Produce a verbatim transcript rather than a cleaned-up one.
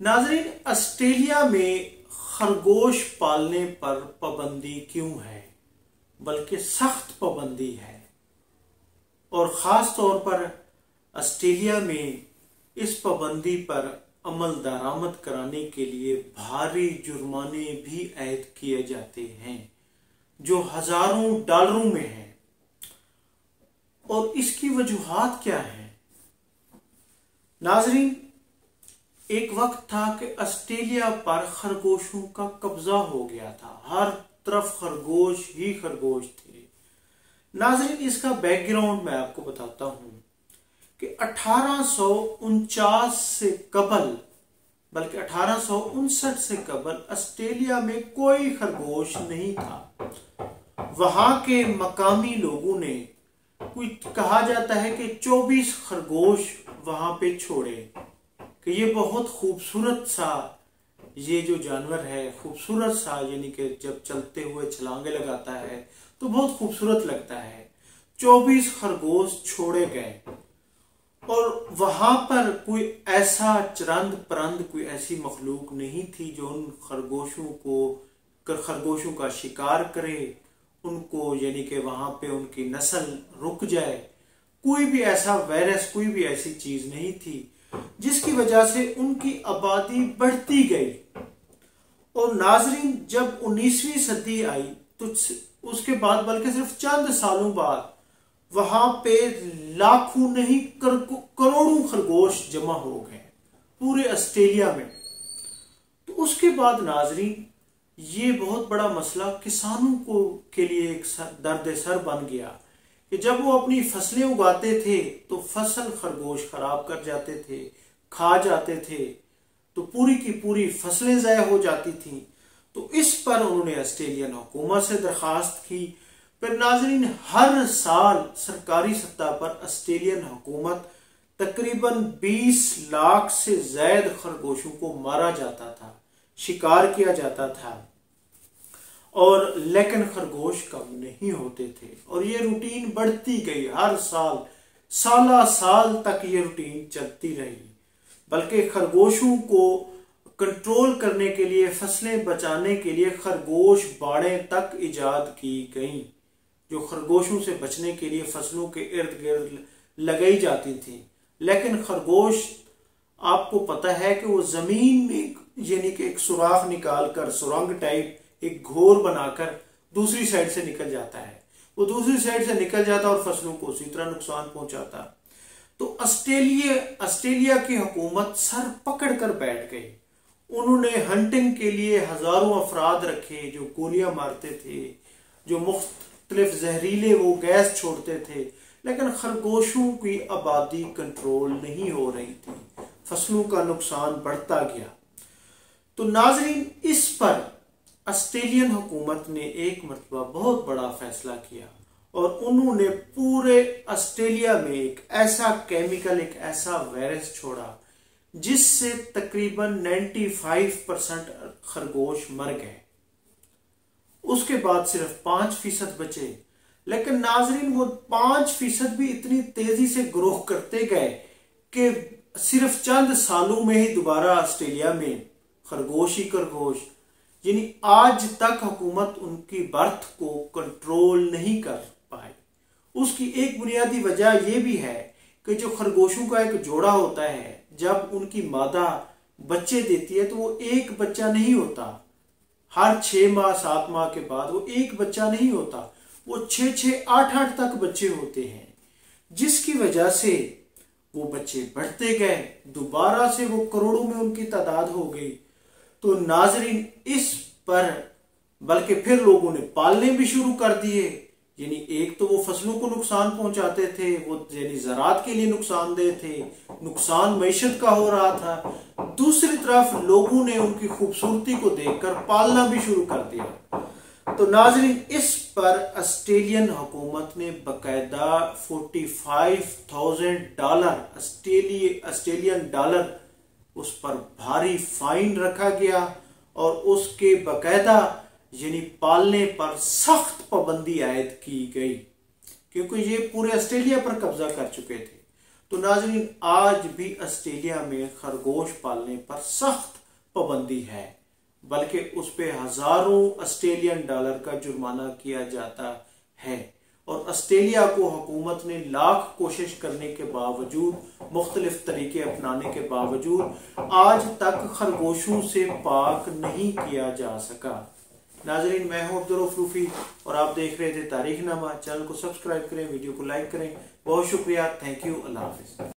नाजरीन, ऑस्ट्रेलिया में खरगोश पालने पर पाबंदी क्यों है, बल्कि सख्त पाबंदी है। और ख़ास तौर पर ऑस्ट्रेलिया में इस पाबंदी पर अमल दरामद कराने के लिए भारी जुर्माने भी ऐद किए जाते हैं जो हजारों डॉलरों में हैं। और इसकी वजूहात क्या है? नाजरीन, एक वक्त था कि ऑस्ट्रेलिया पर खरगोशों का कब्जा हो गया था, हर तरफ खरगोश ही खरगोश थे। नाजरीन, इसका बैकग्राउंड मैं आपको बताता हूं कि अठारह सौ उनचास से कबल, बल्कि अठारह सौ उनसठ से कबल ऑस्ट्रेलिया में कोई खरगोश नहीं था। वहां के मकामी लोगों ने, कुछ कहा जाता है कि चौबीस खरगोश वहां पे छोड़े कि ये बहुत खूबसूरत सा ये जो जानवर है, खूबसूरत सा, यानी कि जब चलते हुए छलांगे लगाता है तो बहुत खूबसूरत लगता है। चौबीस खरगोश छोड़े गए और वहां पर कोई ऐसा चरंद परंद, कोई ऐसी मखलूक नहीं थी जो उन खरगोशों को खरगोशों का शिकार करे, उनको यानी कि वहां पे उनकी नस्ल रुक जाए। कोई भी ऐसा वायरस, कोई भी ऐसी चीज नहीं थी जिसकी वजह से उनकी आबादी बढ़ती गई। और नाजरीन, जब उन्नीसवीं सदी आई तो उसके बाद, बल्कि सिर्फ चंद सालों बाद, वहां पे लाखों नहीं करोड़ों खरगोश जमा हो गए पूरे ऑस्ट्रेलिया में। तो उसके बाद नाजरीन, ये बहुत बड़ा मसला किसानों को के लिए एक दर्द सर बन गया कि जब वो अपनी फसलें उगाते थे तो फसल खरगोश खराब कर जाते थे, खा जाते थे, तो पूरी की पूरी फसलें ज़ाया हो जाती थीं। तो इस पर उन्होंने ऑस्ट्रेलियन हुकूमत से दरखास्त की। फिर नाजरीन, हर साल सरकारी सतह पर ऑस्ट्रेलियन हुकूमत तकरीबन बीस लाख से ज्यादा खरगोशों को मारा जाता था, शिकार किया जाता था, और लेकिन खरगोश कम नहीं होते थे। और ये रूटीन बढ़ती गई, हर साल साला साल तक ये रूटीन चलती रही। बल्कि खरगोशों को कंट्रोल करने के लिए, फसलें बचाने के लिए खरगोश बाड़ें तक इजाद की गई जो खरगोशों से बचने के लिए फसलों के इर्द गिर्द लगाई जाती थी। लेकिन खरगोश, आपको पता है कि वो जमीन में यानी कि एक सुराख निकाल कर, सुरंग टाइप एक घोर बनाकर दूसरी साइड से निकल जाता है। वो दूसरी साइड से निकल जाता और फसलों को उसी तरह नुकसान पहुंचाता। तो ऑस्ट्रेलिया ऑस्ट्रेलिया की हुकूमत सर पकड़ कर बैठ गई। उन्होंने हंटिंग के लिए हजारों अफराद रखे जो गोलियां मारते थे, जो मुख्तलिफ जहरीले वो गैस छोड़ते थे, लेकिन खरगोशों की आबादी कंट्रोल नहीं हो रही थी, फसलों का नुकसान बढ़ता गया। तो नाजरीन, इस पर ऑस्ट्रेलियन हुकूमत ने एक मरतबा बहुत बड़ा फैसला किया और उन्होंने पूरे ऑस्ट्रेलिया में एक ऐसा केमिकल, एक ऐसा वायरस छोड़ा जिससे तकरीबन पचानवे परसेंट खरगोश मर गए। उसके बाद सिर्फ पांच फीसद बचे। लेकिन नाजरीन, वो पांच फीसद भी इतनी तेजी से ग्रोह करते गए कि सिर्फ चंद सालों में ही दोबारा ऑस्ट्रेलिया में खरगोश ही खरगोश, यानी आज तक हुकूमत उनकी बर्थ को कंट्रोल नहीं कर पाई। उसकी एक बुनियादी वजह यह भी है कि जो खरगोशों का एक जोड़ा होता है, जब उनकी मादा बच्चे देती है तो वो एक बच्चा नहीं होता। हर छह माह सात माह के बाद वो एक बच्चा नहीं होता, वो छह छह आठ आठ तक बच्चे होते हैं, जिसकी वजह से वो बच्चे बढ़ते गए, दोबारा से वो करोड़ों में उनकी तादाद हो गई। तो नाजरीन, इस पर बल्कि फिर लोगों ने पालने भी शुरू कर दिए। यानी एक तो वो फसलों को नुकसान पहुंचाते थे, वो यानी ज़राअत के लिए नुकसानदेह थे, नुकसान मईशत का हो रहा था। दूसरी तरफ लोगों ने उनकी खूबसूरती को देखकर पालना भी शुरू कर दिया। तो नाजरीन, इस पर ऑस्ट्रेलियन हुकूमत ने बाकायदा पैंतालीस हज़ार डॉलर ऑस्ट्रेलियन डॉलर उस पर भारी फाइन रखा गया और उसके बाकायदा यानी पालने पर सख्त पाबंदी आयद की गई, क्योंकि ये पूरे ऑस्ट्रेलिया पर कब्जा कर चुके थे। तो नाज़रीन आज भी ऑस्ट्रेलिया में खरगोश पालने पर सख्त पाबंदी है, बल्कि उस पे हजारों ऑस्ट्रेलियन डॉलर का जुर्माना किया जाता है। और ऑस्ट्रेलिया को हुकूमत ने लाख कोशिश करने के बावजूद, मुख्तलिफ तरीके अपनाने के बावजूद आज तक खरगोशों से पाक नहीं किया जा सका। नाजरीन, मैं हूं अब्दुर्रऊफ रूफी और आप देख रहे थे तारीखनामा। चैनल को सब्सक्राइब करें, वीडियो को लाइक करें। बहुत शुक्रिया। Thank you. अल्लाह हाफिज।